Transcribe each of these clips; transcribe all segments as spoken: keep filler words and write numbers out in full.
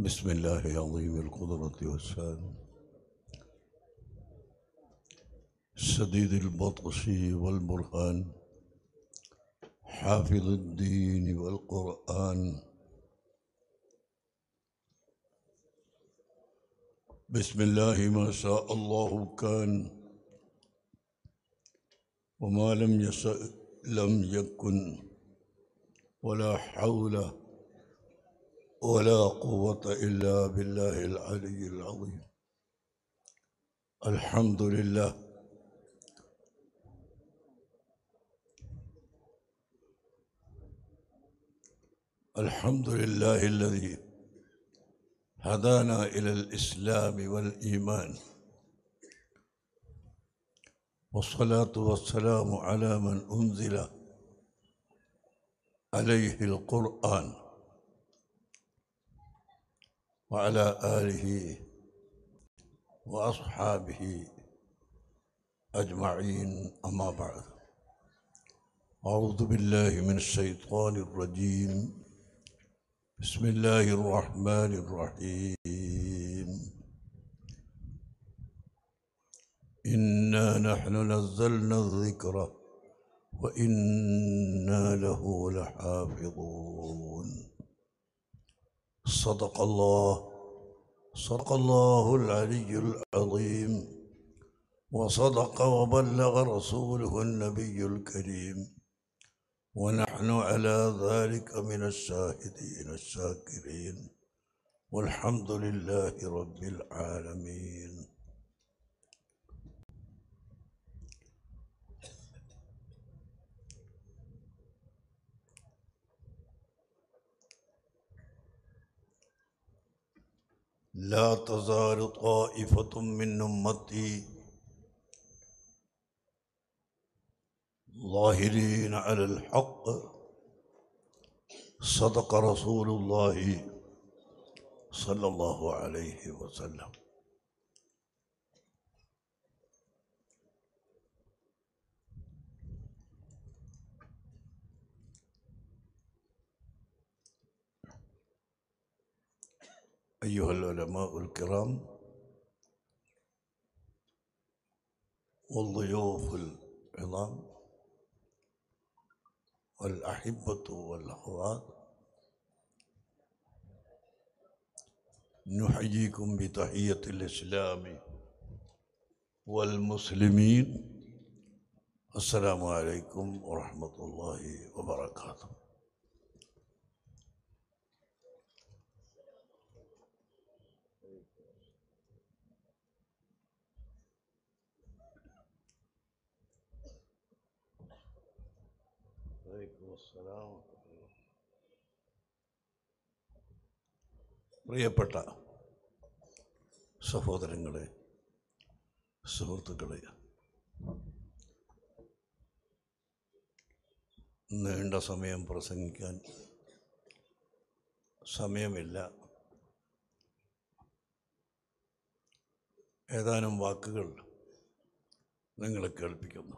بسم الله عظيم القدرة والشان شديد البطش والبرهان حافظ الدين والقرآن بسم الله ما شاء الله كان وما لم يشأ لم يكن ولا حول ولا قوة إلا بالله العلي العظيم الحمد لله الحمد لله الذي هدانا إلى الإسلام والإيمان والصلاة والسلام على من أنزل عليه القرآن وعلى آله وأصحابه أجمعين أما بعد أعوذ بالله من الشيطان الرجيم بسم الله الرحمن الرحيم إنا نحن نزلنا الذكر وإنا له لحافظون صدق الله صدق الله العلي العظيم وصدق وبلغ رسوله النبي الكريم ونحن على ذلك من الشاهدين الشاكرين والحمد لله رب العالمين لا تزال طائفة من أمتي ظاهرين على الحق صدق رسول الله صلى الله عليه وسلم أيها العلماء الكرام والضيوف العظام والأحبة والأخوات نحييكم بتحية الإسلام والمسلمين السلام عليكم ورحمة الله وبركاته പ്രിയപ്പെട്ട സഹോദരങ്ങളെ, സുഹൃത്തുക്കളെ, നീണ്ട സമയം പ്രസംഗിക്കാൻ സമയമില്ല. ഏതാനും വാക്കുകൾ നിങ്ങളെ കേൾപ്പിക്കുന്നു.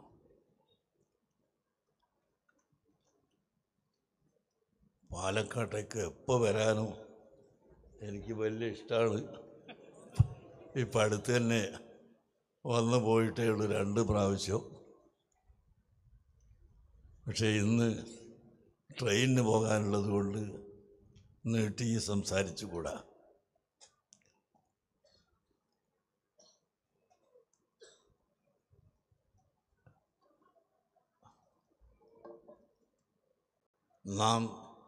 പാലക്കാട്ടേക്ക് എപ്പോൾ വരാനും എനിക്ക് വലിയ ഇഷ്ടമാണ്. ഇപ്പം അടുത്ത് തന്നെ വന്നു പോയിട്ടേ ഉള്ളൂ, രണ്ട് പ്രാവശ്യം. പക്ഷേ ഇന്ന് ട്രെയിനിന് പോകാനുള്ളത് കൊണ്ട് നീട്ടി സംസാരിച്ചുകൂടാ. നാം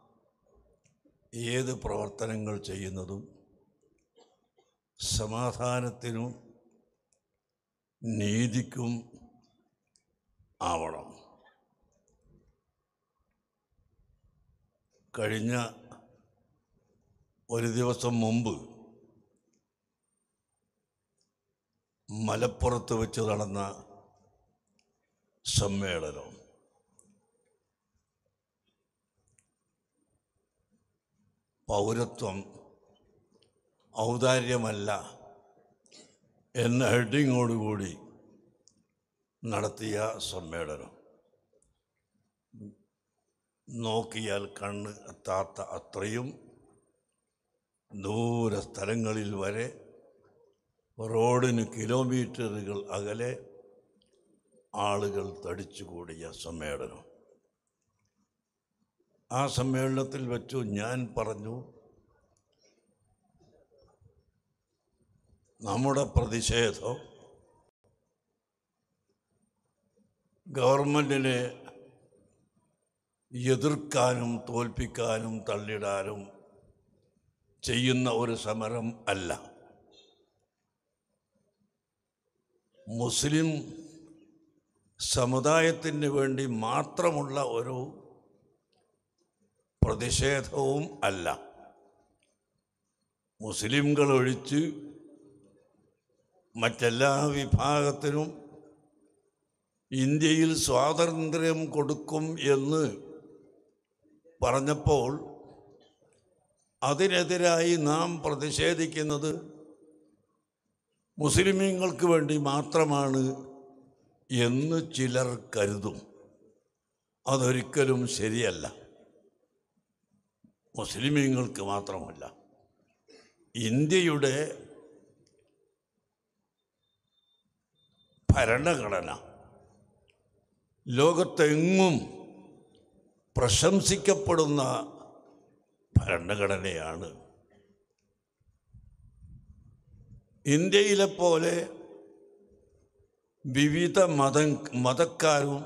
ഏത് പ്രവർത്തനങ്ങൾ ചെയ്യുന്നതും സമാധാനത്തിനും നീതിക്കും ആവണം. കഴിഞ്ഞ ഒരു ദിവസം മുമ്പ് മലപ്പുറത്ത് വെച്ച് നടന്ന സമ്മേളനം പൗരത്വം ഔദാര്യമല്ല എന്ന ഹെഡിങ്ങോടുകൂടി നടത്തിയ സമ്മേളനം നോക്കിയാൽ കണ്ണ് എത്താത്ത അത്രയും ദൂര സ്ഥലങ്ങളിൽ വരെ റോഡിന് കിലോമീറ്ററുകൾ അകലെ ആളുകൾ തടിച്ചുകൂടിയ സമ്മേളനം. ആ സമ്മേളനത്തിൽ വെച്ചു ഞാൻ പറഞ്ഞു, നമ്മുടെ പ്രതിഷേധം ഗവൺമെൻറ്റിനെ എതിർക്കാനും തോൽപ്പിക്കാനും തള്ളിടാനും ചെയ്യുന്ന ഒരു സമരം അല്ല. മുസ്ലിം സമുദായത്തിന് വേണ്ടി മാത്രമുള്ള ഒരു പ്രതിഷേധവും അല്ല. മുസ്ലിംകൾ ഒഴിച്ച് മറ്റെല്ലാ വിഭാഗത്തിനും ഇന്ത്യയിൽ സ്വാതന്ത്ര്യം കൊടുക്കും എന്ന് പറഞ്ഞപ്പോൾ അതിനെതിരായി നാം പ്രതിഷേധിക്കുന്നത് മുസ്ലിമീങ്ങൾക്ക് വേണ്ടി മാത്രമാണ് എന്ന് ചിലർ കരുതും. അതൊരിക്കലും ശരിയല്ല. മുസ്ലിമീങ്ങൾക്ക് മാത്രമല്ല, ഇന്ത്യയുടെ ഭരണഘടന ലോകത്തെങ്ങും പ്രശംസിക്കപ്പെടുന്ന ഭരണഘടനയാണ്. ഇന്ത്യയിലെ പോലെ വിവിധ മത മതക്കാരും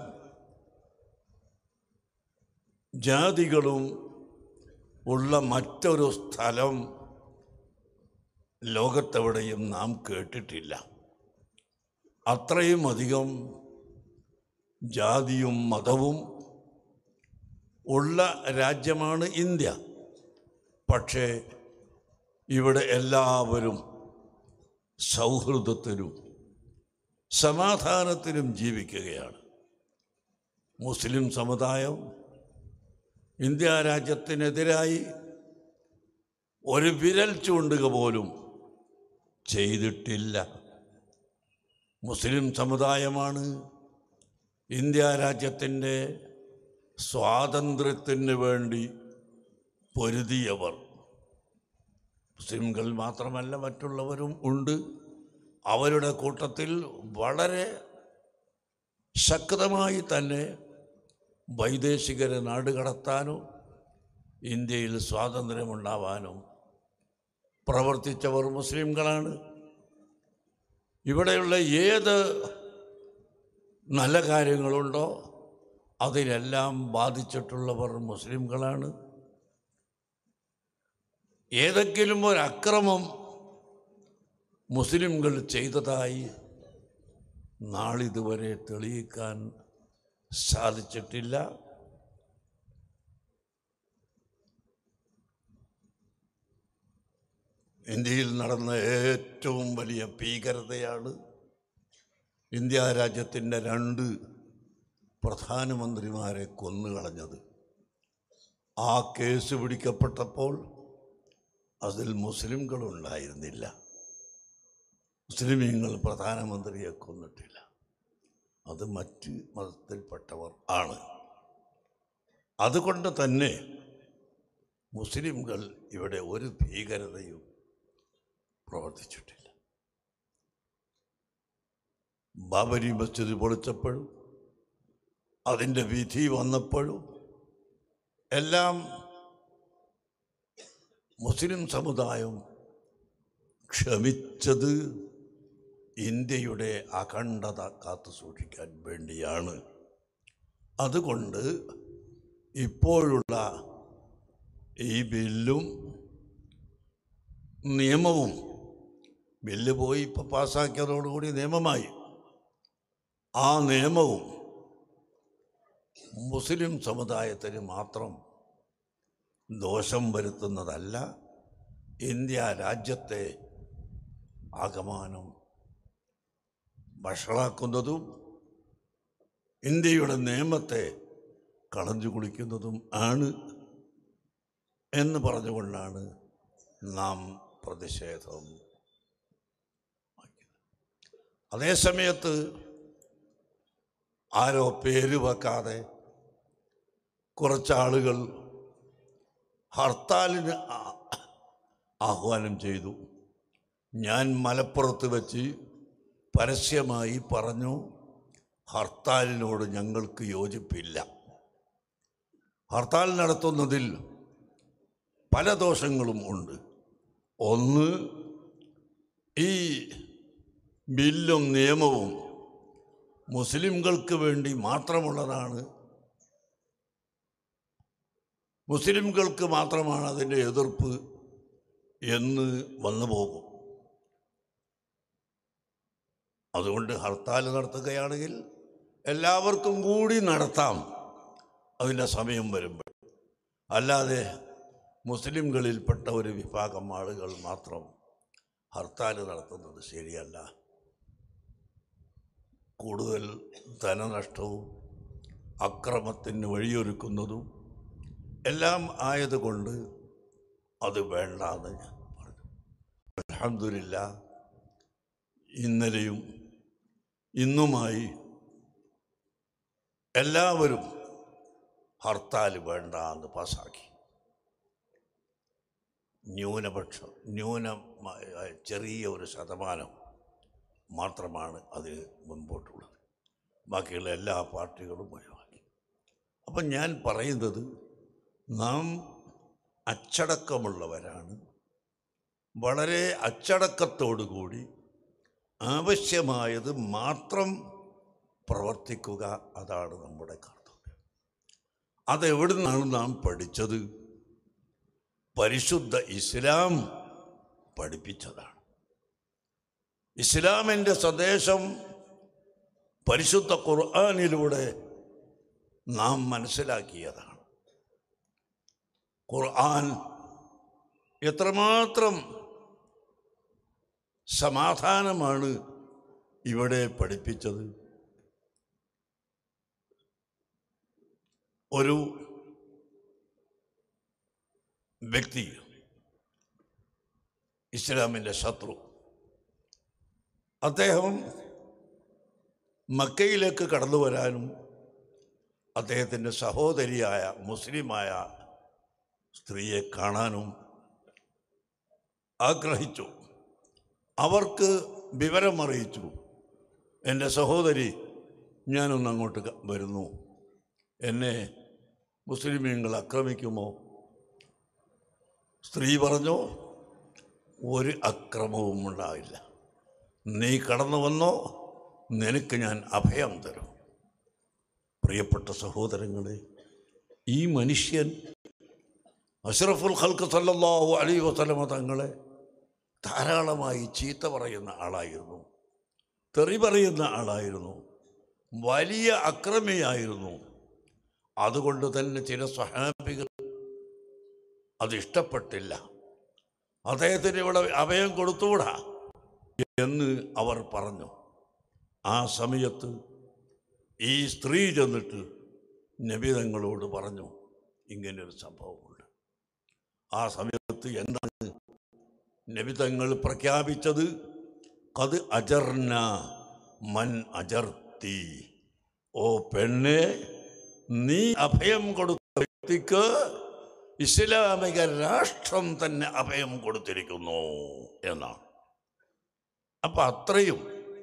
ജാതികളും ഉള്ള മറ്റൊരു സ്ഥലം ലോകത്തെവിടെയും നാം കേട്ടിട്ടില്ല. അത്രയും അധികം ജാതിയും മതവും ഉള്ള രാജ്യമാണ് ഇന്ത്യ. പക്ഷേ ഇവിടെ എല്ലാവരും സൗഹൃദത്തിലും സമാധാനത്തിലും ജീവിക്കുകയാണ്. മുസ്ലിം സമുദായം ഇന്ത്യ രാജ്യത്തിനെതിരായി ഒരു വിരൽ ചൂണ്ടുക പോലും ചെയ്തിട്ടില്ല. മുസ്ലിം സമുദായമാണ് ഇന്ത്യ രാജ്യത്തിൻ്റെ സ്വാതന്ത്ര്യത്തിന് വേണ്ടി പൊരുതിയവർ. മുസ്ലിംകൾ മാത്രമല്ല, മറ്റുള്ളവരും ഉണ്ട്. അവരുടെ കൂട്ടത്തിൽ വളരെ ശക്തമായി തന്നെ വൈദേശികരെ നാടുകടത്താനും ഇന്ത്യയിൽ സ്വാതന്ത്ര്യമുണ്ടാവാനും പ്രവർത്തിച്ചവർ മുസ്ലിംകളാണ്. ഇവിടെയുള്ള ഏത് നല്ല കാര്യങ്ങളുണ്ടോ അതിനെല്ലാം ബാധിച്ചിട്ടുള്ളവർ മുസ്ലിംകളാണ്. ഏതെങ്കിലും ഒരു അക്രമം മുസ്ലിംകൾ ചെയ്തതായി നാളിതുവരെ തെളിയിക്കാൻ സാധിച്ചിട്ടില്ല. ഇന്ത്യയിൽ നടന്ന ഏറ്റവും വലിയ ഭീകരതയാണ് ഇന്ത്യ രാജ്യത്തിൻ്റെ രണ്ട് പ്രധാനമന്ത്രിമാരെ കൊന്നുകളഞ്ഞത്. ആ കേസ് പിടിക്കപ്പെട്ടപ്പോൾ അതിൽ മുസ്ലിംകളുണ്ടായിരുന്നില്ല. മുസ്ലിമീങ്ങൾ പ്രധാനമന്ത്രിയെ കൊന്നിട്ടില്ല. അത് മറ്റ് മതത്തിൽപ്പെട്ടവർ ആണ്. അതുകൊണ്ട് തന്നെ മുസ്ലിംകൾ ഇവിടെ ഒരു ഭീകരതയും പ്രവർത്തിച്ചിട്ടില്ല. ബാബരി മസ്ജിദ് പൊളിച്ചപ്പോഴും അതിൻ്റെ വിധി വന്നപ്പോഴും എല്ലാം മുസ്ലിം സമുദായം ക്ഷമിച്ചത് ഇന്ത്യയുടെ അഖണ്ഡത കാത്തു സൂക്ഷിക്കാൻ വേണ്ടിയാണ്. അതുകൊണ്ട് ഇപ്പോഴുള്ള ഈ ബില്ലും നിയമവും, ബില്ല് പോയി ഇപ്പോൾ പാസ്സാക്കിയതോടുകൂടി നിയമമായി, ആ നിയമവും മുസ്ലിം സമുദായത്തിന് മാത്രം ദോഷം വരുത്തുന്നതല്ല, ഇന്ത്യ രാജ്യത്തെ ആകമാനം വഷളാക്കുന്നതും ഇന്ത്യയുടെ നിയമത്തെ കളഞ്ഞു കുളിക്കുന്നതും ആണ് എന്ന് പറഞ്ഞുകൊണ്ടാണ് നാം പ്രതിഷേധം. അതേസമയത്ത് ആരോ പേര് വെക്കാതെ കുറച്ചാളുകൾ ഹർത്താലിന് ആഹ്വാനം ചെയ്തു. ഞാൻ മലപ്പുറത്ത് വെച്ച് പരസ്യമായി പറഞ്ഞു, ഹർത്താലിനോട് ഞങ്ങൾക്ക് യോജിപ്പില്ല. ഹർത്താൽ നടത്തുന്നതിൽ പല ദോഷങ്ങളും ഉണ്ട്. ഒന്ന്, ഈ ബില്ലും നിയമവും മുസ്ലിംകൾക്ക് വേണ്ടി മാത്രമുള്ളതാണ്, മുസ്ലിംകൾക്ക് മാത്രമാണ് അതിൻ്റെ എതിർപ്പ് എന്ന് വന്നു പോകും. അതുകൊണ്ട് ഹർത്താൽ നടത്തുകയാണെങ്കിൽ എല്ലാവർക്കും കൂടി നടത്താം അതിൻ്റെ സമയം വരുമ്പോൾ. അല്ലാതെ മുസ്ലിംകളിൽപ്പെട്ട ഒരു വിഭാഗം ആളുകൾ മാത്രം ഹർത്താൽ നടത്തുന്നത് ശരിയല്ല. കൂടുതൽ ധനനഷ്ടവും അക്രമത്തിന് വഴിയൊരുക്കുന്നതും എല്ലാം ആയതുകൊണ്ട് അത് വേണ്ടാന്ന് ഞാൻ പറഞ്ഞു. അൽഹംദുലില്ലാഹ്, ഇന്നലെയും ഇന്നുമായി എല്ലാവരും ഹർത്താൽ വേണ്ട എന്ന് പാസ്സാക്കി. ന്യൂനപക്ഷം ന്യൂനമായ ചെറിയ ഒരു ശതമാനം മാത്രമാണ് അതിന് മുൻപോട്ടുള്ളത്. ബാക്കിയുള്ള എല്ലാ പാർട്ടികളും ഒഴിവാക്കി. അപ്പം ഞാൻ പറയുന്നത്, നാം അച്ചടക്കമുള്ളവരാണ്. വളരെ അച്ചടക്കത്തോടു കൂടി ആവശ്യമായത് മാത്രം പ്രവർത്തിക്കുക, അതാണ് നമ്മുടെ കർത്തവ്യം. അതെവിടെ നിന്നാണ് നാം പഠിച്ചത്? പരിശുദ്ധ ഇസ്ലാം പഠിപ്പിച്ചതാണ്. ഇസ്ലാമിൻ്റെ സന്ദേശം പരിശുദ്ധ ഖുർആനിലൂടെ നാം മനസ്സിലാക്കിയതാണ്. ഖുർആൻ എത്രമാത്രം സമാധാനമാണ് ഇവിടെ പഠിപ്പിച്ചത്. ഒരു വ്യക്തി, ഇസ്ലാമിൻ്റെ ശത്രു, അദ്ദേഹം മക്കയിലേക്ക് കടന്നു വരാനും അദ്ദേഹത്തിൻ്റെ സഹോദരിയായ മുസ്ലിമായ സ്ത്രീയെ കാണാനും ആഗ്രഹിച്ചു. അവർക്ക് വിവരമറിയിച്ചു, എൻ്റെ സഹോദരി ഞാനൊന്ന് അങ്ങോട്ട് വരുന്നു, എന്നെ മുസ്ലിമീങ്ങൾ ആക്രമിക്കുമോ? സ്ത്രീ പറഞ്ഞു, ഒരു അക്രമവും ഉണ്ടാവില്ല, നീ കടന്നു വന്നോ, നിനക്ക് ഞാൻ അഭയം തരും. പ്രിയപ്പെട്ട സഹോദരങ്ങളെ, ഈ മനുഷ്യൻ അഷ്റഫുൽ ഖൽഖ് സല്ലല്ലാഹു അലൈഹി വസല്ലമ തങ്ങളെ ധാരാളമായി ചീത്ത പറയുന്ന ആളായിരുന്നു, തെറി പറയുന്ന ആളായിരുന്നു, വലിയ അക്രമിയായിരുന്നു. അതുകൊണ്ട് തന്നെ ചില സ്വഹാബികൾ അതിഷ്ടപ്പെട്ടില്ല. അദ്ദേഹത്തിന് ഇവിടെ അഭയം കൊടുത്തുകൂടാ എന്ന് അവർ പറഞ്ഞു. ആ സമയത്ത് ഈ സ്ത്രീ ചെന്നിട്ട് നബി തങ്ങളോട് പറഞ്ഞു, ഇങ്ങനൊരു സംഭവമുണ്ട്. ആ സമയത്ത് എന്താണ് നബി തങ്ങൾ പ്രഖ്യാപിച്ചത്? ഖദ് അജർന മൻ അജർത്തി. ഓ പെണ്ണെ, നീ അഭയം കൊടുത്ത വ്യക്തിക്ക് ഇസ്ലാമിക രാഷ്ട്രം തന്നെ അഭയം കൊടുത്തിരിക്കുന്നു എന്നാണ്. അപ്പം അത്രയും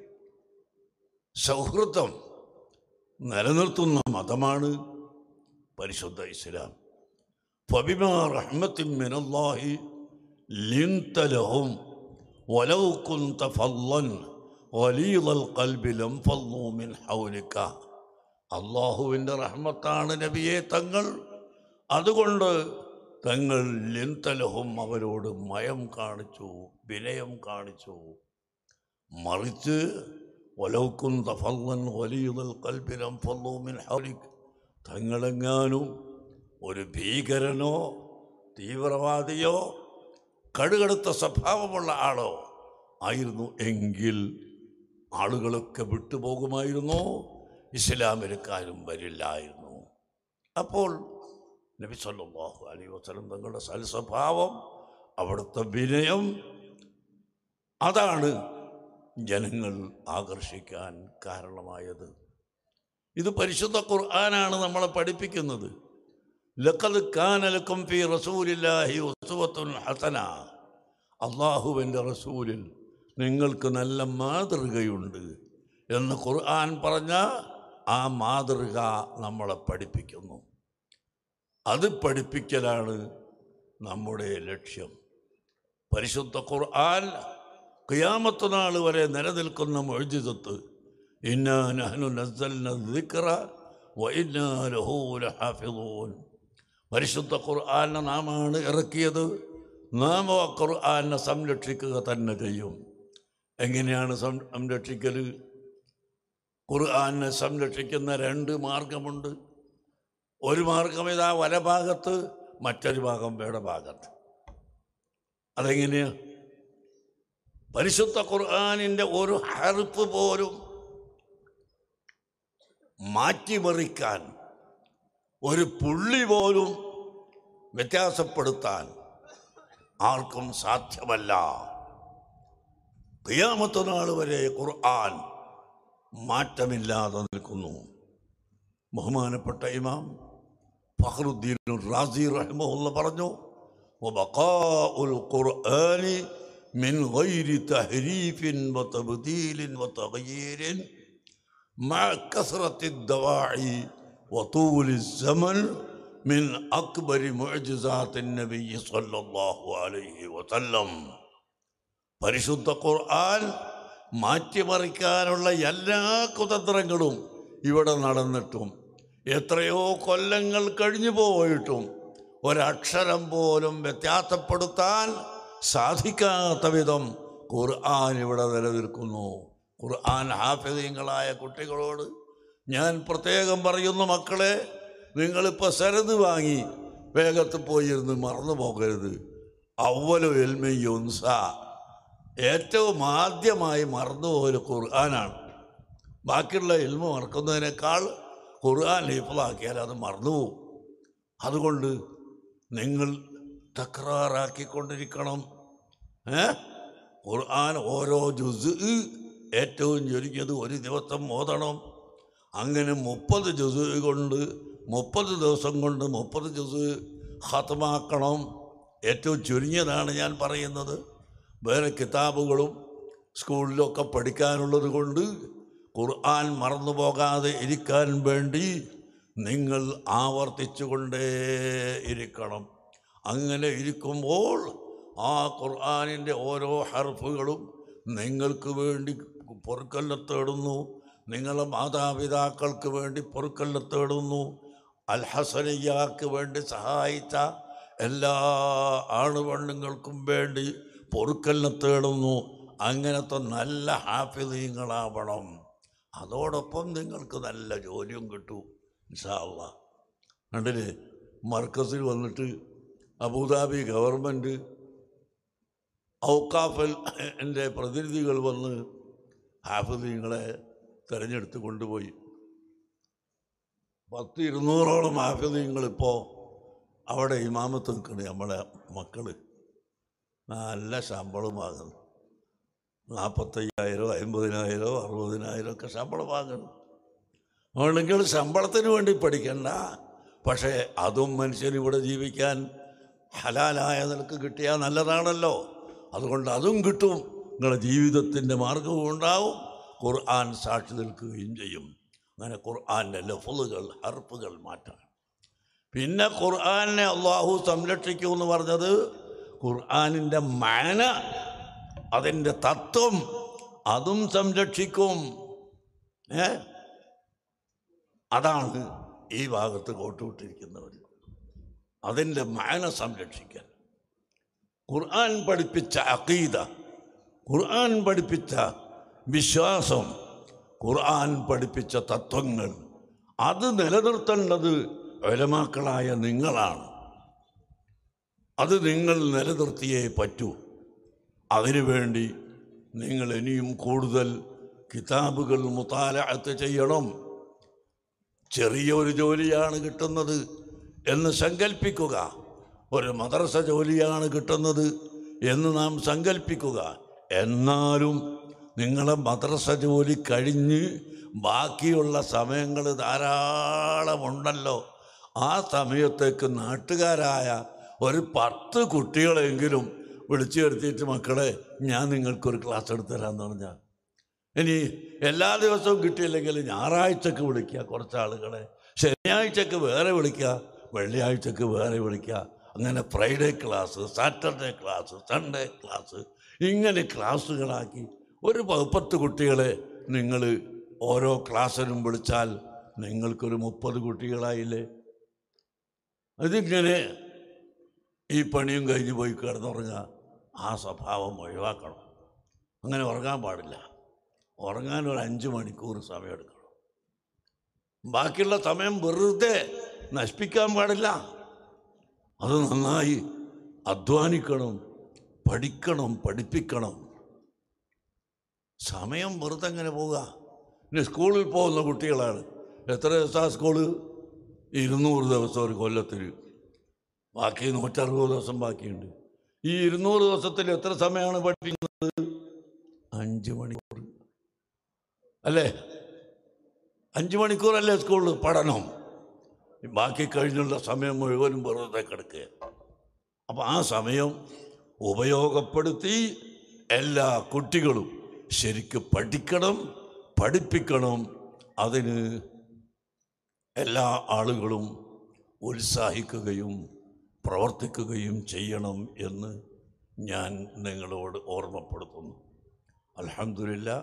സൗഹൃദം നിലനിർത്തുന്ന മതമാണ് പരിശുദ്ധ ഇസ്ലാം. ഫബിമാ റഹ്മത്തിൻ മിനല്ലാഹി ലിൻത ലഹും വലൗ കുൻത ഫളൻ ഗലീദൽ ഖൽബി ലംഫളൂ മിൻ ഹൗലിക. അല്ലാഹുവിൻ്റെ റഹ്മത്താണ് നബിയെ തങ്ങൾ, അതുകൊണ്ട് തങ്ങൾ ലിൻത ലഹും അവരോട് മയം കാണിച്ചു, വിനയം കാണിച്ചു. മറിച്ച് വലൗ കുൻത ഫളൻ ഗലീദൽ ഖൽബി ലംഫളൂ മിൻ ഹൗലിക, തങ്ങളെങ്ങാനും ഒരു ഭീകരനോ തീവ്രവാദിയോ കടുകടുത്ത സ്വഭാവമുള്ള ആളോ ആയിരുന്നു എങ്കിൽ ആളുകളൊക്കെ വിട്ടുപോകുമായിരുന്നു, ഇസ്ലാമിലേക്കാരും വരില്ലായിരുന്നു. അപ്പോൾ നബി സല്ലല്ലാഹു അലൈഹി വസല്ലം തങ്ങളുടെ സൽസ്വഭാവം, അവിടുത്തെ വിനയം, അതാണ് ജനങ്ങൾ ആകർഷിക്കാൻ കാരണമായത്. ഇത് പരിശുദ്ധ ഖുർആനാണ് നമ്മളെ പഠിപ്പിക്കുന്നത്. ലഖദ് കാന ലക്കും ഫീ റസൂലില്ലാഹി ഉസ്വത്തുൻ ഹസന. അള്ളാഹുവിൻ്റെ റസൂലിൽ നിങ്ങൾക്ക് നല്ല മാതൃകയുണ്ട് എന്ന് ഖുർആൻ പറഞ്ഞ ആ മാതൃക നമ്മളെ പഠിപ്പിക്കുന്നു. അത് പഠിപ്പിക്കലാണ് നമ്മുടെ ലക്ഷ്യം. പരിശുദ്ധ ഖുർആൻ ഖിയാമത്ത് നാൾ വരെ നിലനിൽക്കുന്ന മുഅ്ജിസത്ത്. ഇന്നാ നഹ്നു നസ്സൽന ദിക്റ വ ഇന്നാ ലഹു ലഹാഫിളൂൻ. പരിശുദ്ധ ഖുർആനെ നാമാണ് ഇറക്കിയത്, നാം ആ ഖുർആനെ സംരക്ഷിക്കുക തന്നെ ചെയ്യും. എങ്ങനെയാണ് സംരക്ഷിക്കൽ? ഖുർആനെ സംരക്ഷിക്കുന്ന രണ്ട് മാർഗമുണ്ട്. ഒരു മാർഗം ഇതാ വലഭാഗത്ത്, മറ്റൊരു ഭാഗം ഇടഭാഗത്ത്. അതെങ്ങനെയാണ്? പരിശുദ്ധ ഖുർആനിൻ്റെ ഒരു ഹർഫ് പോലും മാറ്റിമറിക്കാൻ, ഒരു പുള്ളി പോലും വ്യത്യാസപ്പെടുത്താൻ ആർക്കും സാധ്യമല്ല. ഖിയാമത്ത് നാൾ വരെ ഖുർആൻ മാറ്റമില്ലാതെ നിൽക്കുന്നു. ബഹുമാനപ്പെട്ട ഇമാം ഫഖ്റുദ്ദീൻ റാസി റഹിമഹുല്ലാഹ് പറഞ്ഞു, വബഖാഉൽ ഖുർആനി മിൻ ഗൈരി തഹരീഫിൻ വതബ്ദീലിൻ വതഗ്യീരിൻ മഅ കസ്റത്തി ദവാഇ വതൂലി الزമൻ മിൻ അക്ബരി മുഅ്ജിസാത്തിൻ നബി സ്വല്ലല്ലാഹു അലൈഹി വസല്ലം. പരിശുദ്ധ ഖുർആൻ മാറ്റിമറിക്കാനുള്ള എല്ലാ കുതന്ത്രങ്ങളും ഇവിടെ നടന്നിട്ടും എത്രയോ കൊല്ലങ്ങൾ കഴിഞ്ഞു പോയിട്ടും ഒരക്ഷരം പോലും വ്യത്യാസപ്പെടുത്താൻ സാധിക്കാത്ത വിധം ഖുർആൻ ഇവിടെ നിലനിൽക്കുന്നു. ഖുർആൻ ഹാഫിളീങ്ങളായ കുട്ടികളോട് ഞാൻ പ്രത്യേകം പറയുന്നു, മക്കളെ, നിങ്ങളിപ്പോൾ സരത് വാങ്ങി വേഗത്തിൽ പോയിരുന്ന് മറന്നു പോകരുത്. അവ്വലു ഇൽമി യുൻസ, ഏറ്റവും ആദ്യമായി മറന്നുപോയൊരു ഖുർആനാണ്. ബാക്കിയുള്ള ഇൽമ മറക്കുന്നതിനേക്കാൾ ഖുർആൻ ഹിഫ്ളാക്കിയാൽ അത് മറന്നുപോകും. അതുകൊണ്ട് നിങ്ങൾ തക്രാറാക്കിക്കൊണ്ടിരിക്കണം. ഏ ഖുർആൻ ഓരോ ജുസ് ഏറ്റവും ചുരുങ്ങിയത് ഒരു ദിവസം ഓതണം. അങ്ങനെ മുപ്പത് ജുസ് കൊണ്ട് മുപ്പത് ദിവസം കൊണ്ട് മുപ്പത് ജുസ് ഖത്മാക്കണം. ഏറ്റവും ചുരുങ്ങിയതാണ് ഞാൻ പറയുന്നത്. വേറെ കിതാബുകളും സ്കൂളിലൊക്കെ പഠിക്കാനുള്ളത് കൊണ്ട് ഖുർആൻ മറന്നു പോകാതെ ഇരിക്കാൻ വേണ്ടി നിങ്ങൾ ആവർത്തിച്ചു കൊണ്ടേ ഇരിക്കണം. അങ്ങനെ ഇരിക്കുമ്പോൾ ആ ഖുർആനിൻ്റെ ഓരോ ഹർഫുകളും നിങ്ങൾക്ക് വേണ്ടി പൊറുക്കല്ല തേടുന്നു, നിങ്ങളെ മാതാപിതാക്കൾക്ക് വേണ്ടി പൊറുക്കല്ല തേടുന്നു, അൽ ഹസനിയ്യാക്ക് വേണ്ടി സഹായിച്ച എല്ലാ ആണുപെണ്ണുങ്ങൾക്കും വേണ്ടി പൊറുക്കല്ല തേടുന്നു. അങ്ങനത്തെ നല്ല ഹാഫിളീങ്ങളാവണം. അതോടൊപ്പം നിങ്ങൾക്ക് നല്ല ജോലിയും കിട്ടും ഇൻഷാ അല്ലാഹ്. കണ്ടില്ലേ, മർക്കസിൽ വന്നിട്ട് അബുദാബി ഗവൺമെൻറ് ഔക്കാഫൽ എൻ്റെ പ്രതിനിധികൾ വന്ന് ഹാഫിളീങ്ങളെ തിരഞ്ഞെടുത്ത് കൊണ്ടുപോയി. പത്ത് ഇരുന്നൂറോളം ഹാഫിളീങ്ങളിപ്പോൾ അവിടെ ഇമാമത്ത് നിൽക്കണേ. നമ്മളെ മക്കൾ നല്ല ശമ്പളം വാങ്ങുന്നു. നാൽപ്പത്തയ്യായിരം അമ്പതിനായിരം അറുപതിനായിരം ഒക്കെ ശമ്പളം വാങ്ങണം. അതുകൊണ്ടെങ്കിൽ ശമ്പളത്തിന് വേണ്ടി പഠിക്കണ്ട, പക്ഷേ അതും മനുഷ്യന് ഇവിടെ ജീവിക്കാൻ ഹലാലായ നിലക്ക് കിട്ടിയാൽ നല്ലതാണല്ലോ. അതുകൊണ്ട് അതും കിട്ടും, നിങ്ങളുടെ ജീവിതത്തിൻ്റെ മാർഗവും ഉണ്ടാവും, ഖുർആൻ സാക്ഷി നിൽക്കുകയും ചെയ്യും. അങ്ങനെ ഖുർആൻ്റെ ലഫ്ളുകൾ ഹർഫുകൾ മാറ്റാം. പിന്നെ ഖുർആനെ അള്ളാഹു സംരക്ഷിക്കുമെന്ന് പറഞ്ഞത് ഖുർആനിൻ്റെ മാന, അതിൻ്റെ തത്വം അതും സംരക്ഷിക്കും. ഏ അതാണ് ഈ ഭാഗത്ത് കോട്ടുവിട്ടിരിക്കുന്നവർ, അതിൻ്റെ മാന സംരക്ഷിക്കാൻ. ഖുർആൻ പഠിപ്പിച്ച അഖീദ, ഖുർആൻ പഠിപ്പിച്ച വിശ്വാസം, ഖുർആൻ പഠിപ്പിച്ച തത്വങ്ങൾ അത് നിലനിർത്തേണ്ടത് ഉലമാക്കളായ നിങ്ങളാണ്. അത് നിങ്ങൾ നിലനിർത്തിയേ പറ്റൂ. അതിനുവേണ്ടി നിങ്ങൾ ഇനിയും കൂടുതൽ കിതാബുകൾ മുതാലഅത്ത് ചെയ്യണം. ചെറിയൊരു ജോലിയാണ് കിട്ടുന്നത് എന്ന് സങ്കല്പിക്കുക, ഒരു മദ്രസ ജോലിയാണ് കിട്ടുന്നത് എന്ന് നാം സങ്കല്പിക്കുക. എന്നാലും നിങ്ങളെ മദ്രസ ജോലി കഴിഞ്ഞ് ബാക്കിയുള്ള സമയങ്ങൾ ധാരാളമുണ്ടല്ലോ. ആ സമയത്തേക്ക് നാട്ടുകാരായ ഒരു പത്ത് കുട്ടികളെങ്കിലും വിളിച്ചു വരുത്തിയിട്ട് മക്കളെ ഞാൻ നിങ്ങൾക്കൊരു ക്ലാസ് എടുത്തു തരാമെന്ന് പറഞ്ഞാൽ, ഇനി എല്ലാ ദിവസവും കിട്ടിയില്ലെങ്കിൽ ഞായറാഴ്ചക്ക് വിളിക്കുക കുറച്ച് ആളുകളെ, ശനിയാഴ്ചക്ക് വേറെ വിളിക്കുക, വെള്ളിയാഴ്ചക്ക് വേറെ വിളിക്കുക, അങ്ങനെ Friday class, Saturday class, Sunday class, ഇങ്ങനെ ക്ലാസ്സുകളാക്കി ഒരു പത്ത് കുട്ടികളെ നിങ്ങൾ ഓരോ ക്ലാസ്സിനും വിളിച്ചാൽ നിങ്ങൾക്കൊരു മുപ്പത് കുട്ടികളായില്ലേ? അതിങ്ങനെ ഈ പണിയും കഴിഞ്ഞ് പോയി കിടന്നുറങ്ങുക. ആ സ്വഭാവം ഒഴിവാക്കണം. അങ്ങനെ ഉറങ്ങാൻ പാടില്ല. ഉറങ്ങാൻ ഒരു അഞ്ച് മണിക്കൂർ സമയം എടുക്കണം. ബാക്കിയുള്ള സമയം വെറുതെ നശിപ്പിക്കാൻ പാടില്ല. അത് നന്നായി അധ്വാനിക്കണം, പഠിക്കണം, പഠിപ്പിക്കണം. സമയം വെറുതെ അങ്ങനെ പോവുക. ഇനി സ്കൂളിൽ പോകുന്ന കുട്ടികളാണ്. എത്ര ദിവസമാണ് സ്കൂള്? ഇരുന്നൂറ് ദിവസം ഒരു കൊല്ലത്തിൽ. ബാക്കി നൂറ്ററുപത് ദിവസം ബാക്കിയുണ്ട്. ഈ ഇരുന്നൂറ് ദിവസത്തിൽ എത്ര സമയമാണ് പഠിപ്പിക്കുന്നത്? അഞ്ച് മണിക്കൂർ അല്ലേ? അഞ്ച് മണിക്കൂറല്ലേ സ്കൂളിൽ പഠനം? ബാക്കി കഴിഞ്ഞുള്ള സമയം മുഴുവനും വെറുതെ കിടക്കുക. അപ്പം ആ സമയം ഉപയോഗപ്പെടുത്തി എല്ലാ കുട്ടികളും ശരിക്ക് പഠിക്കണം, പഠിപ്പിക്കണം. അതിന് എല്ലാ ആളുകളും ഉത്സാഹിക്കുകയും പ്രവർത്തിക്കുകയും ചെയ്യണം എന്ന് ഞാൻ നിങ്ങളോട് ഓർമ്മപ്പെടുത്തുന്നു. അൽഹംദുലില്ലാ,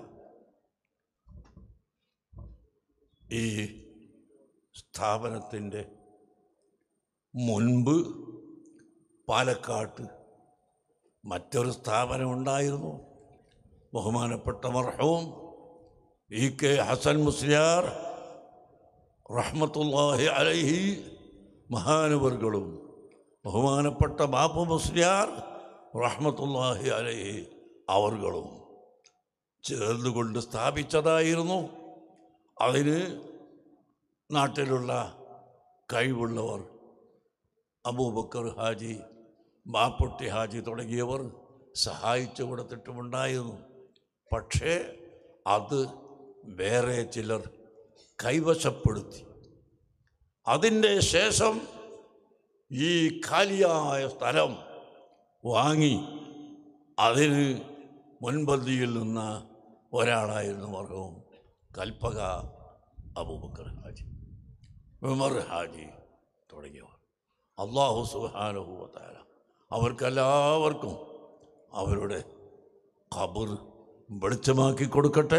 ഈ സ്ഥാപനത്തിൻ്റെ മുൻപ് പാലക്കാട്ട് മറ്റൊരു സ്ഥാപനം ഉണ്ടായിരുന്നു. ബഹുമാനപ്പെട്ട മർഹൂം ഇ കെ ഹസൻ മുസ്ലിയാർ റഹ്മത്തുള്ളാഹി അലൈഹി മഹാനവർകളും ബഹുമാനപ്പെട്ട ബാപ്പു മുസ്ലിയാർ റഹ്മത്തുള്ളാഹി അലൈഹി അവർകളും ചേർന്നുകൊണ്ട് സ്ഥാപിച്ചതായിരുന്നു. അതിന് നാട്ടിലുള്ള കഴിവുള്ളവർ അബൂബക്കർ ഹാജി, ബാപ്പുട്ടി ഹാജി തുടങ്ങിയവർ സഹായിച്ചു കൊടുത്തിട്ടുമുണ്ടായിരുന്നു. പക്ഷേ അത് വേറെ ചിലർ കൈവശപ്പെടുത്തി. അതിൻ്റെ ശേഷം ഈ ഖാലിയായ സ്ഥലം വാങ്ങി അതിന് മുൻപന്തിയിൽ നിന്ന ഒരാളായിരുന്നു മർഹൂം കൽപ്പക അബൂബക്കർ ഹാജി, ഉമർ ഹാജി തുടങ്ങിയവർ. അല്ലാഹു സുബ്ഹാനഹു വ തആല അവർക്കെല്ലാവർക്കും അവരുടെ ഖബർ വെളിച്ചമാക്കി കൊടുക്കട്ടെ.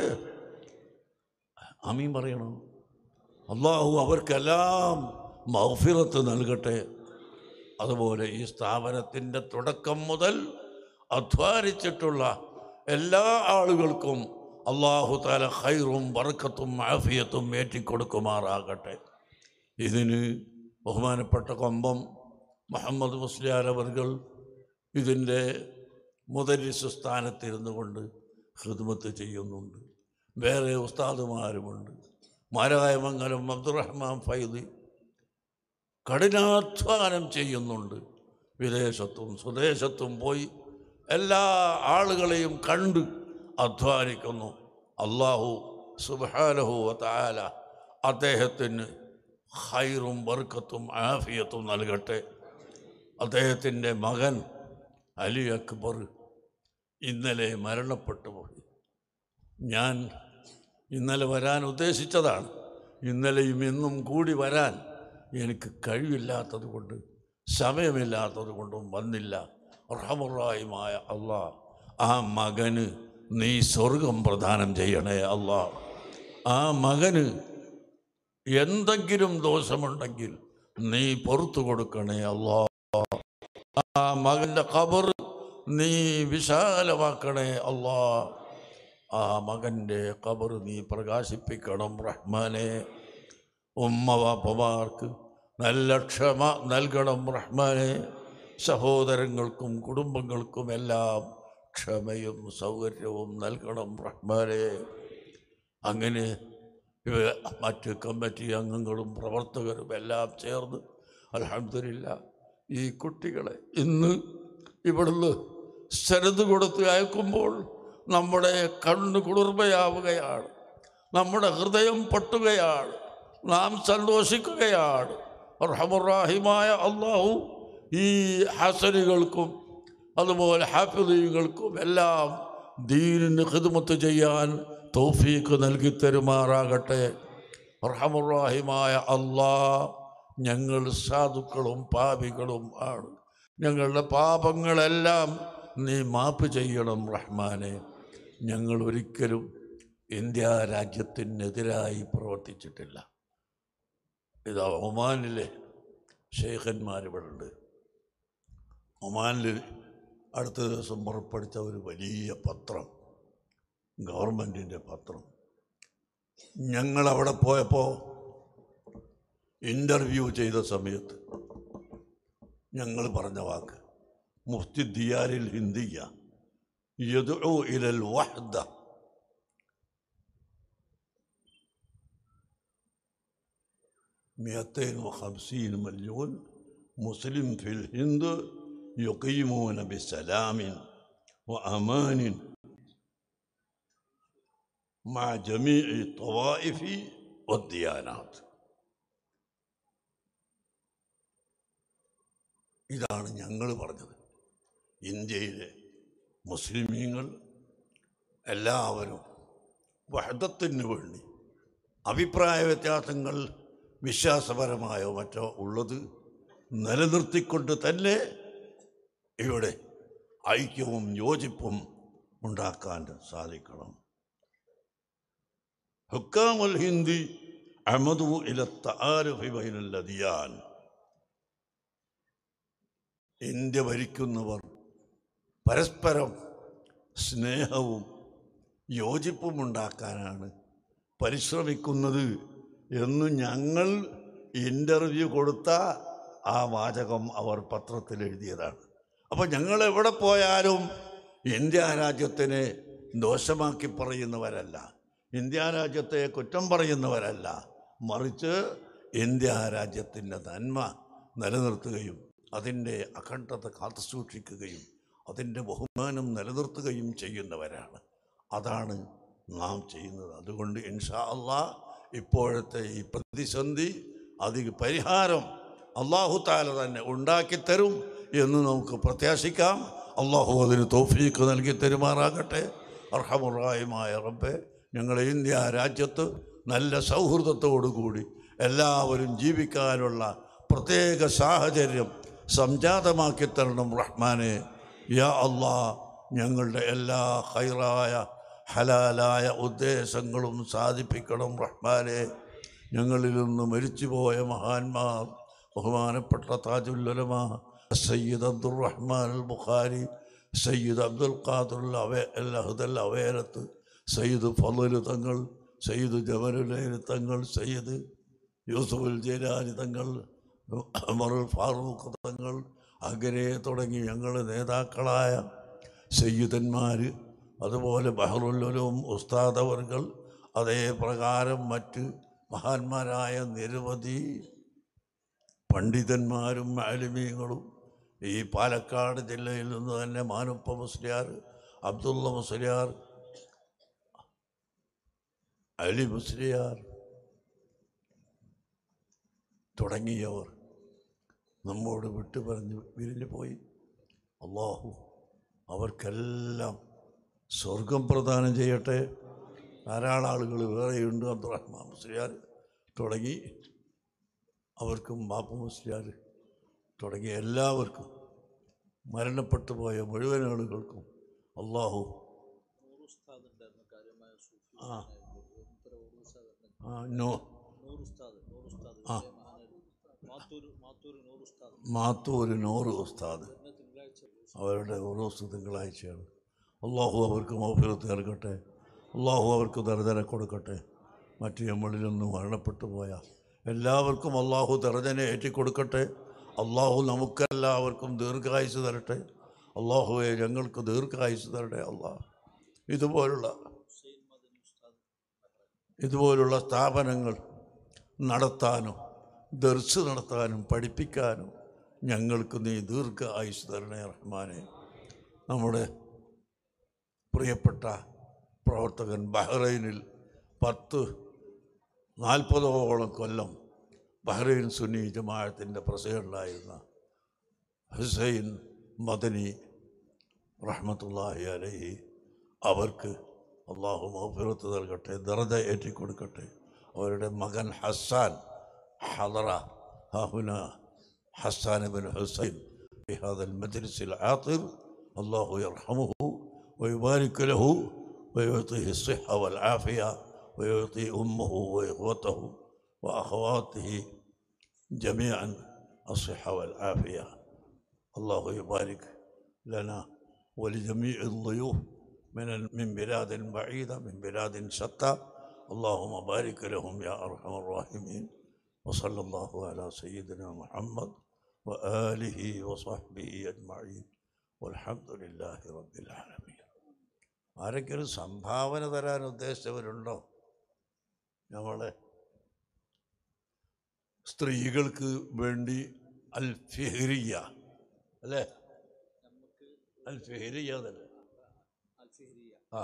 ആമീൻ പറയണം. അല്ലാഹു അവർക്കെല്ലാം മഗ്ഫിറത്ത് നൽകട്ടെ. അതുപോലെ ഈ സ്ഥാപനത്തിൻ്റെ തുടക്കം മുതൽ അധ്വാനിച്ചിട്ടുള്ള എല്ലാ ആളുകൾക്കും അല്ലാഹു തആല ഖൈറും ബർക്കത്തും ആഫിയത്തും ഏറ്റിക്കൊടുക്കുമാറാകട്ടെ. ഇതിന് ബഹുമാനപ്പെട്ട കൊമ്പം മുഹമ്മദ് മുസ്ലിയാർ അവർകൾ ഇതിൻ്റെ മുദരിസ് സ്ഥാനത്തിരുന്നു കൊണ്ട് ഖിദ്മത്ത് ചെയ്യുന്നുണ്ട്. വേറെ ഉസ്താദുമാരുമുണ്ട്. മാരായമംഗലം അബ്ദുറഹ്മാൻ ഫൈദി കഠിനാധ്വാനം ചെയ്യുന്നുണ്ട്. വിദേശത്തും സ്വദേശത്തും പോയി എല്ലാ ആളുകളെയും കണ്ട് അധ്വാനിക്കുന്നു. അല്ലാഹു സുബ്ഹാനഹു വ തആല അദ്ദേഹത്തിന് ഖൈറും ബർക്കത്തും ആഫിയത്തും നൽകട്ടെ. അദ്ദേഹത്തിൻ്റെ മകൻ അലി അക്ബർ ഇന്നലെ മരണപ്പെട്ടു പോയി. ഞാൻ ഇന്നലെ വരാൻ ഉദ്ദേശിച്ചതാണ്. ഇന്നലെയും ഇന്നും കൂടി വരാൻ എനിക്ക് കഴിവില്ലാത്തത് കൊണ്ട്, സമയമില്ലാത്തത് കൊണ്ടും വന്നില്ല. റഹ്മുറാഹിമായ അല്ലാഹ് ആ മകന് നീ സ്വർഗം പ്രദാനം ചെയ്യണേ അല്ലാഹ്. ആ മകന് എന്തെങ്കിലും ദോഷമുണ്ടെങ്കിൽ നീ പുറത്തു കൊടുക്കണേ അല്ലാഹ്. ആ മകൻ്റെ ഖബർ നീ വിശാലമാക്കണേ അല്ലാഹ്. ആ മകൻ്റെ ഖബർ നീ പ്രകാശിപ്പിക്കണം റഹ്മാനെ. ഉമ്മ വാപ്പമാർക്ക് നല്ല ക്ഷമ നൽകണം റഹ്മാനെ. സഹോദരങ്ങൾക്കും കുടുംബങ്ങൾക്കും എല്ലാം ക്ഷമയും സൗകര്യവും നൽകണം റഹ്മാനെ. അങ്ങനെ മറ്റ് കമ്മിറ്റി അംഗങ്ങളും പ്രവർത്തകരും എല്ലാം ചേർന്ന് അൽഹംദുലില്ലാ ഈ കുട്ടികളെ ഇന്ന് ഇവിടുന്ന് സനത് കൊടുത്ത് അയക്കുമ്പോൾ നമ്മുടെ കണ്ണ് കുളിർമയാവുകയാണ്, നമ്മുടെ ഹൃദയം പൊട്ടുകയാണ്, നാം സന്തോഷിക്കുകയാണ്. റഹ്മുറാഹിമായ അല്ലാഹു ഈ ഹസനുകൾക്കും അതുപോലെ ഹാഫിളീങ്ങൾക്കും എല്ലാം ദീനിന് ഖിദ്മത്ത് ചെയ്യാൻ തൗഫീഖ് നൽകി തരുമാറാകട്ടെ. അർഹമുർ-റഹീമായ അല്ലാഹ്, ഞങ്ങൾ സാധുക്കളും പാപികളും ആണ്. ഞങ്ങളുടെ പാപങ്ങളെല്ലാം നീ മാപ്പ് ചെയ്യണം റഹ്മാനെ. ഞങ്ങൾ ഒരിക്കലും ഇന്ത്യ രാജ്യത്തിനെതിരായി പ്രവർത്തിച്ചിട്ടില്ല. ഇതാ ഒമാനിലെ ഷെയ്ഖന്മാരിവിടെ ഉണ്ട്. ഒമാനിൽ അടുത്ത ദിവസം പുറപ്പെടുത്ത ഒരു വലിയ പത്രം, ഗവൺമെൻറ്റിൻ്റെ പത്രം, ഞങ്ങളവിടെ പോയപ്പോൾ ഇൻ്റർവ്യൂ ചെയ്ത സമയത്ത് ഞങ്ങൾ പറഞ്ഞ വാക്ക്, മുഫ്തി ദിയാരിൽ ഹിന്ദിയ യദ്ഉ ഇലൽ വഹ്ദ مئتين وخمسين مليون مسلم في الهند يقيمون بسلام وأمان مع جميع الطوائف والديانات. ഇതാണ് ഞങ്ങൾ പറഞ്ഞത്. ഇന്ത്യയിലെ മുസ്ലിമീങ്ങൾ എല്ലാവരും വഹദത്തിന് വേണ്ടി, അഭിപ്രായ വ്യത്യാസങ്ങൾ വിശ്വാസപരമായോ മറ്റോ ഉള്ളത് നിലനിർത്തിക്കൊണ്ട് തന്നെ ഇവിടെ ഐക്യവും യോജിപ്പും ഉണ്ടാക്കാൻ സാധിക്കണം. ഹുക്കാമുൽ ഹിന്ദി അഹ്മദു ഇല തആരുഫി ബൈനൽ അദിയാൻ. ഇന്ത്യ ഭരിക്കുന്നവർ പരസ്പരം സ്നേഹവും യോജിപ്പും ഉണ്ടാക്കാനാണ് പരിശ്രമിക്കുന്നത് എന്ന് ഞങ്ങൾ ഇൻ്റർവ്യൂ കൊടുത്ത ആ വാചകം അവർ പത്രത്തിൽ എഴുതിയതാണ്. അപ്പോൾ ഞങ്ങൾ എവിടെ പോയാലും ഇന്ത്യ രാജ്യത്തിനെ ദോഷമാക്കി പറയുന്നവരല്ല, ഇന്ത്യ രാജ്യത്തെ കുറ്റം പറയുന്നവരല്ല, മറിച്ച് ഇന്ത്യ രാജ്യത്തിൻ്റെ നന്മ നിലനിർത്തുകയും അതിൻ്റെ അഖണ്ഡത കാത്തുസൂക്ഷിക്കുകയും അതിൻ്റെ ബഹുമാനം നിലനിർത്തുകയും ചെയ്യുന്നവരാണ്. അതാണ് നാം ചെയ്യുന്നത്. അതുകൊണ്ട് ഇൻഷാ അല്ലാഹ് ഇപ്പോഴത്തെ ഈ പ്രതിസന്ധി അതിന് പരിഹാരം അല്ലാഹു തആല തന്നെ ഉണ്ടാക്കിത്തരും എന്ന് നമുക്ക് പ്രത്യാശിക്കാം. അല്ലാഹു അതിന് തൗഫീഖ് നൽകി തരുമാറാകട്ടെ. അർഹമുർ-റഹീമായ റബ്ബേ, ഞങ്ങളെ ഇന്ത്യ രാജ്യത്ത് നല്ല സൗഹൃദത്തോടുകൂടി എല്ലാവരും ജീവിക്കാനുള്ള പ്രത്യേക സാഹചര്യം സംജാതമാക്കി തരണം റഹ്മാനെ. യാ അല്ലാഹ്, ഞങ്ങളുടെ എല്ലാ ഖൈറായ ഹലാലായ ഉദ്ദേശങ്ങളും സാധിപ്പിക്കണം റഹ്മാനെ. ഞങ്ങളിൽ നിന്ന് മരിച്ചുപോയ മഹാന്മാർ, ബഹുമാനപ്പെട്ട താജുൽ ഉലമ സയ്യിദ് അബ്ദുർ റഹ്മാൻ അൽ ബുഖാരി, സയ്യിദ് അബ്ദുൽ ഖാദിർ അൽ അഹ്ദൽ അവേരത്ത്, സയ്യിദ് ഫളൽ തങ്ങൾ, സയ്യിദ് ജമലുലൈൽ തങ്ങൾ, സയ്യിദ് യൂസുഫുൽ ജലാനി തങ്ങൾ, ഉമറുൽ ഫാറൂഖ് തങ്ങൾ, അങ്ങനെ തുടങ്ങി ഞങ്ങളുടെ നേതാക്കളായ സയ്യിദന്മാർ, അതുപോലെ ബഹറുൽ ഉലൂം ഉസ്താദ് അവർകൾ, അതേ പ്രകാരം മറ്റ് മഹാന്മാരായ നിരവധി പണ്ഡിതന്മാരും ആലിമീങ്ങളും ഈ പാലക്കാട് ജില്ലയിൽ നിന്ന് തന്നെ മാനുപ്പ മുസ്ലിയാർ, അബ്ദുള്ള മുസ്ലിയാർ, അലി മുസ്ലിയാർ തുടങ്ങിയവർ നമ്മോട് വിട്ടു പറഞ്ഞ് വിരിഞ്ഞു പോയി. അല്ലാഹു അവർക്കെല്ലാം സ്വർഗം പ്രദാനം ചെയ്യട്ടെ. ധാരാളം ആളുകൾ വേറെയുണ്ട്, അബ്ദുറഹ്മാൻ മുസ്ലിയാർ തുടങ്ങി അവർക്കും ബാപ്പു മുസ്ലിയാർ തുടങ്ങിയ എല്ലാവർക്കും, മരണപ്പെട്ടു പോയ മുഴുവൻ ആളുകൾക്കും അല്ലാഹു ആ ആ നോ ആ മാത്തൂർ നൂറ് ഉസ്താദ്, അവരുടെ ഉറൂസ് തിങ്കളാഴ്ചയാണ്. അല്ലാഹു അവർക്ക് മഗ്ഫിറത്ത് നൽകട്ടെ. അല്ലാഹു അവർക്ക് ദർജന കൊടുക്കട്ടെ. മറ്റ് നമ്മളിൽ നിന്ന് മരണപ്പെട്ടു പോയ എല്ലാവർക്കും അല്ലാഹു ദർജന ഏറ്റിക്കൊടുക്കട്ടെ. അല്ലാഹു നമുക്കെല്ലാവർക്കും ദീർഘായുസ് തരട്ടെ. അല്ലാഹുവെ ഞങ്ങൾക്ക് ദീർഘായുസ് തരട്ടെ. അല്ലാഹ് ഇതുപോലുള്ള ഇതുപോലുള്ള സ്ഥാപനങ്ങൾ നടത്താനും ദർസ് നടത്താനും പഠിപ്പിക്കാനും ഞങ്ങൾക്ക് നീ ദീർഘ ആയുസ് തരണേ റഹ്മാനെ. നമ്മുടെ പ്രിയപ്പെട്ട പ്രവർത്തകൻ ബഹ്റൈനിൽ പത്ത് നാൽപ്പതോളം കൊല്ലം ബഹ്റൈൻ സുന്നി ജമാഅത്തിൻ്റെ പ്രസിഡൻ്റായിരുന്ന ഹുസൈൻ മദനി റഹ്മത്തുള്ളാഹി അലൈഹി അവർക്ക് അള്ളാഹു മഗ്ഫിറത്ത് നൽകട്ടെ, ദർജ ഏറ്റിക്കൊടുക്കട്ടെ. അവരുടെ മകൻ ഹസ്സാൻ ഹളറ ഹാഹുന حسان بن حسين في هذا المجلس العاطر، الله يرحمه ويبارك له ويعطيه الصحة والعافية ويعطي أمه وإخوته وأخواته جميعا الصحة والعافية. الله يبارك لنا ولجميع الضيوف من من بلاد بعيدة من بلاد شتى، اللهم بارك لهم يا أرحم الراحمين. وصلى الله على سيدنا محمد وآله وصحبه أجمعين والحمد لله رب العالمين. ആരെങ്കിലും സംഭാവന തരാൻ ഉദ്ദേശിച്ചവരുണ്ടോ? നമ്മളെ സ്ത്രീകൾക്ക് വേണ്ടി അൽ ഫിഹ്രിയ അല്ലേ? അൽ ഫിഹ്രിയ അതല്ലേ? ആ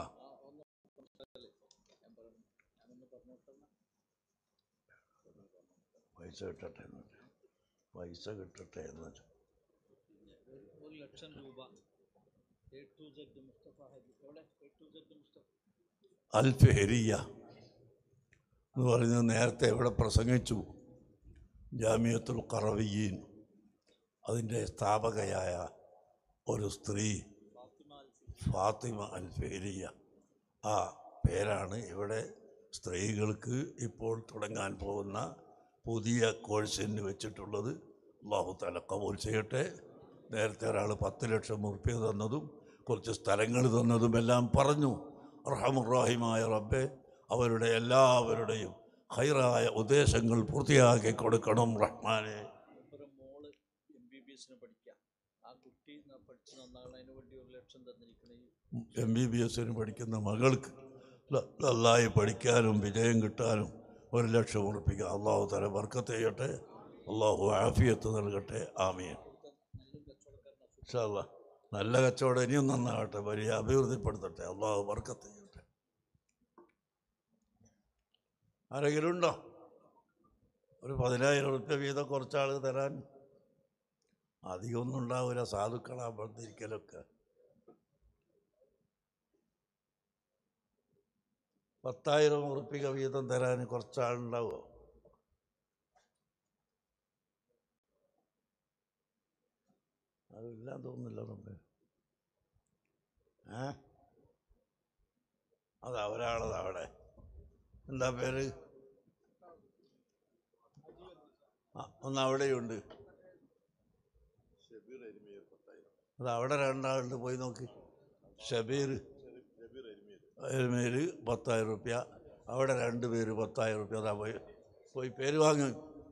പൈസ കിട്ടട്ടെ എന്ന് പൈസ കിട്ടട്ടെ എന്ന് ഒരു ലക്ഷം രൂപ അൽ ഫിഹ്രിയ എന്ന് പറയുന്നത് നേരത്തെ ഇവിടെ പ്രസംഗിച്ചു. ജാമിയത്തുൽ ഖറവിയ്യീൻ അതിൻ്റെ സ്ഥാപകയായ ഒരു സ്ത്രീ ഫാത്തിമ അൽ ഫിഹ്രിയ, ആ പേരാണ് ഇവിടെ സ്ത്രീകൾക്ക് ഇപ്പോൾ തുടങ്ങാൻ പോകുന്ന പുതിയ കോഴ്സിന് വെച്ചിട്ടുള്ളത്. അല്ലാഹു തആല ഖബൂൽ ചെയ്യട്ടെ. നേരത്തെ ഒരാൾ പത്ത് ലക്ഷം ഉറുപ്പിക തന്നതും കുറച്ച് സ്ഥലങ്ങൾ തന്നതും എല്ലാം പറഞ്ഞു. അർഹമുർ-റഹീമായ റബ്ബേ, അവരുടെ എല്ലാവരുടെയും ഖൈറായ ഉദ്ദേശങ്ങൾ പൂർത്തിയാക്കി കൊടുക്കണം റഹ്മാനെ. ഒരു മോള് എം ബി ബി എസിന് പഠിക്കാം, ആ കുട്ടി പഠിച്ച് നന്നാകുന്നതിന് വേണ്ടി ഒരു ലക്ഷം തന്നിരിക്കണേ. എം ബി ബി എസിന് പഠിക്കുന്ന മകൾക്ക് നന്നായി പഠിക്കാനും വിജയം കിട്ടാനും ഒരു ലക്ഷം ഉറപ്പിക്കുക. അള്ളാഹു തആല ബർക്കത്ത് ചെയ്യട്ടെ, അള്ളാഹു ആഫിയത്ത് നൽകട്ടെ. ആമീൻ. ഇൻഷാ അല്ലാഹ് നല്ല കച്ചവടം ഇനിയും നന്നാകട്ടെ, വലിയ അഭിവൃദ്ധിപ്പെടുത്തട്ടെ, അള്ളാഹു ബർക്കത്ത് ചെയ്യട്ടെ. ആരെങ്കിലും ഉണ്ടോ? ഒരു പതിനായിരം ഉറുപ്പ്യ വീതം കുറച്ചാൾ തരാൻ? അധികമൊന്നും ഉണ്ടാവില്ല, സാധുക്കളാകുമ്പോഴത്തിരിക്കലൊക്കെ. പത്തായിരം ഉറുപ്പിക വീതം തരാൻ കുറച്ചാളുണ്ടാവുമോ? അതില്ല തോന്നുന്നില്ല നമ്മെ. ഏ അതാ ഒരാളത് അവിടെ. എന്താ പേര്? ആ ഒന്ന് അവിടെയുണ്ട്. അത് അവിടെ രണ്ടാളുണ്ട്, പോയി നോക്കി. ഷബീർ എരുമേൽ പത്തായിരം റുപ്യ, അവിടെ രണ്ട് പേര് പത്തായിരം റുപ്യ. അതാ പോയി പോയി പേര് വാങ്ങ്.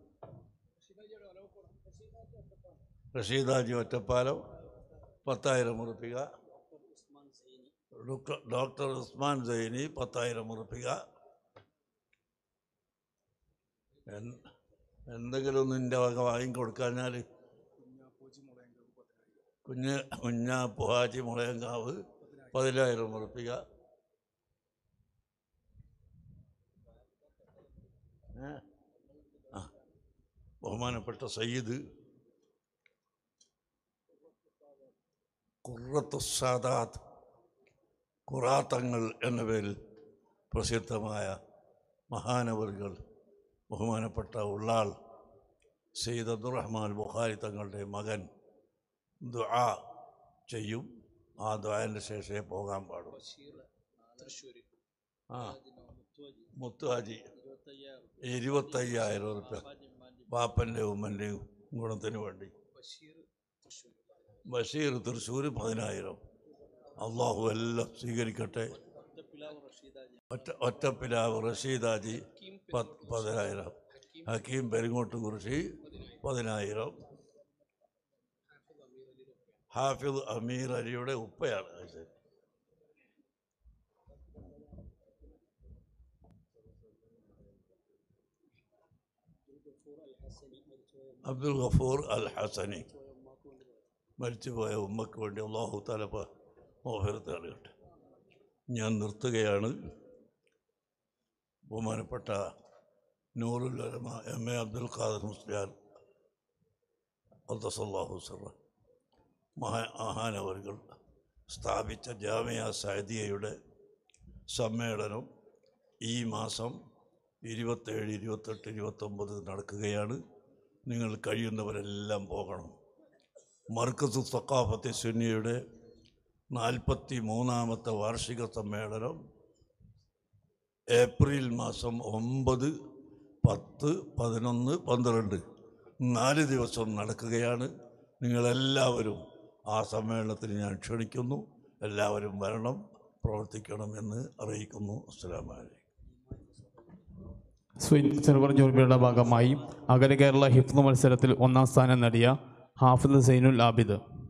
റഷീദാജി ഒറ്റപ്പാലം പത്തായിരം ഉറുപ്പിക. ഡോക്ടർ ഉസ്മാൻ സൈനി പത്തായിരം ഉറുപ്പിക. എന്തെങ്കിലും നിൻ്റെ വക വാങ്ങിക്കൊടുക്കാഞ്ഞാൽ കുഞ്ഞ് കുഞ്ഞാ പുഹാജി മുളയങ്കാവ് പതിനായിരം ഉറുപ്പിക. ആ ബഹുമാനപ്പെട്ട സയ്യിദ് ഖുറത്തു സാദാത്ത് ഖുറാത്തങ്ങൾ എന്ന പേരിൽ പ്രസിദ്ധമായ മഹാനവറുകൾ ബഹുമാനപ്പെട്ട ഉള്ളാൾ സയ്യിദ് അബ്ദുറഹ്മാൻ ബുഖാരി തങ്ങളുടെ മകൻ ദുആ ചെയ്യും. ആ ദുആന്റെ ശേഷമേ പോകാൻ പാടും. ആ മുത്തുഹാജി ഇരുപത്തയ്യായിരം ഉറുപ്പ്യ പാപ്പൻ്റെ ഉമ്മൻ്റെയും ഗുണത്തിന് വേണ്ടി. ബഷീർ തൃശ്ശൂർ പതിനായിരം. അള്ളാഹു എല്ലാം സ്വീകരിക്കട്ടെ. ഒറ്റ ഒറ്റപ്പിലാവ് റഷീദാജി പതിനായിരം. ഹക്കീം പെരിങ്ങോട്ട് കുറിശി പതിനായിരം. ഹാഫിദ് അമീർ അലിയുടെ ഉപ്പയാണ്. ശരി. അബ്ദുൽ ഗഫൂർ അൽ ഹസനി മരിച്ചുപോയ ഉമ്മക്ക് വേണ്ടി അല്ലാഹു തആല മഗ്ഫിറത്ത് നൽകട്ടെ. ഞാൻ നിർത്തുകയാണ്. ബഹുമാനപ്പെട്ട നൂറുൽ ഉലമ എം എ അബ്ദുൽ ഖാദർ മുസ്ലിയാർ ഖദ്ദസല്ലാഹു സിറഹ് മഹാ മഹാനവറുകൾ സ്ഥാപിച്ച ജാമിയ സഅദിയയുടെ സമ്മേളനം ഈ മാസം ഇരുപത്തേഴ് ഇരുപത്തെട്ട് ഇരുപത്തൊമ്പത് നടക്കുകയാണ്. നിങ്ങൾ കഴിയുന്നവരെല്ലാം പോകണം. മർക്കസ് സഖാഫത്തെ സുന്നിയുടെ നാൽപ്പത്തി മൂന്നാമത്തെ വാർഷിക സമ്മേളനം ഏപ്രിൽ മാസം ഒമ്പത് പത്ത് പതിനൊന്ന് പന്ത്രണ്ട് നാല് ദിവസം നടക്കുകയാണ്. നിങ്ങളെല്ലാവരും ആ സമ്മേളനത്തിന് ഞാൻ ക്ഷണിക്കുന്നു. എല്ലാവരും വരണം, പ്രവർത്തിക്കണമെന്ന് അറിയിക്കുന്നു. അസ്സലാമു അലൈക്കും. സിൽവർ ജൂബിലിയുടെ ഭാഗമായി അഖില കേരള ഹിഫ്ള് മത്സരത്തിൽ ഒന്നാം സ്ഥാനം നേടിയ ഹാഫിദ് സൈനുൽ ആബിദ്.